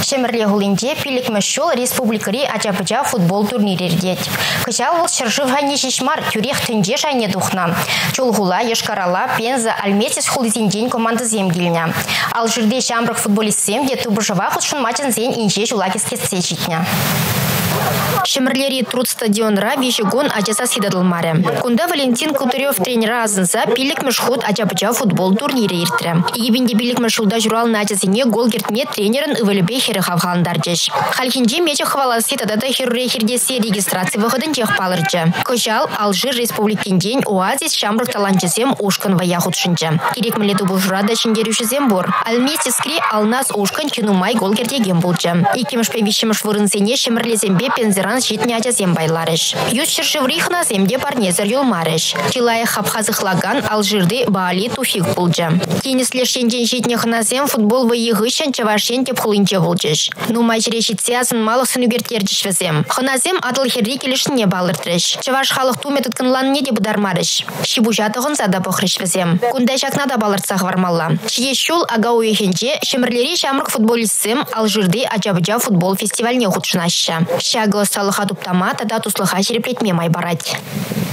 Шемерле хулинде пилик мәшшол республикари ачапыча футбол турнирердет. Кычал ол шыршывхайне шишмар тюрех тünже шайне духна. Чулгула, Йошкар-Ола, Пенза, Альметьевск хулизинден команда земгильня. Алжирде шамрак футболистсем де тубышыва худшын матчын зен инже жулагиске сечитня. Шемерлери труд стадионра вишегон ачаса сидадылмаре. Кунда Валентин Кутырев тренера азынса пилик мәшхут ачапыча футбол турнире иртре. Егибинде пилик мәшхулда журал начасыне гол кертме тренерын ывылюбе хері хавхаландарчыш. Халхинже мече хваласы тадата хирре хирдесе регистрации выходын чех палырчы. Кычал Алжир республикинден оазис шамрак таланчысем ушкан вая худшынчы. Керек милету бужрада шиндерюшізем бор. Альметьевскри алнас ушкан чинумай гол кертеген болчы. Икемш певищемш вырынсене шемерлезембе пензеран щитне ачасем байларыш. Юз шыршыврихна земде парнезер юлмарыш. Чилая хапхазыхлаган Алжирды Баали туфик болчы. Тенислешенден щитне хназем футбол выйыгышын чавашен теп хулынче болчыш. Нумай черешитсиясын малых сынугертерчиш везем. Хназем атыл херри келешіне балыртырыш. Чаваш халық туметут кынланне де будармарыш. Шибужатығын зада похрыш везем. Кундай шакнада балыртсақ вармалла. Шиешшул ага уехенче шемерлери шамрак футболистсем Алжирды ачабыжа футбол фестивальне худшынаща. Шагы салыха туптама тада туслыха череплетме май барать.